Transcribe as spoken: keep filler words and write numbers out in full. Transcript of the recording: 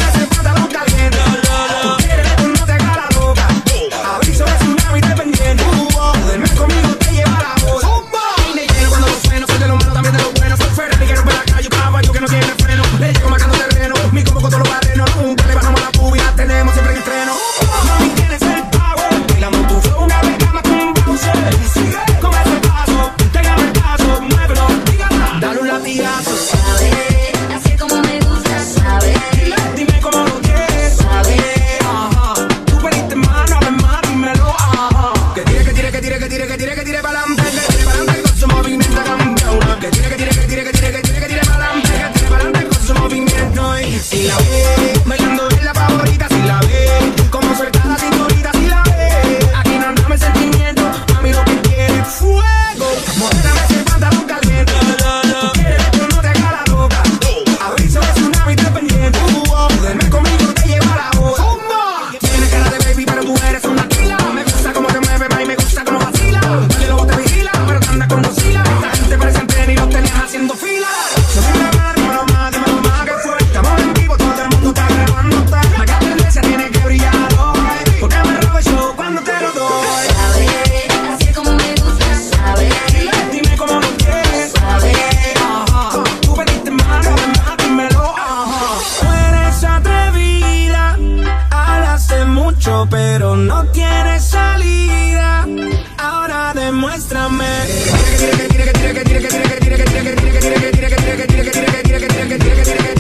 Pero no tiene salida. Ahora demuéstrame. Tira que tira que tira que tira que tira que tira que tira que tira que tira que tira que tira que tira que tira que tira que tira que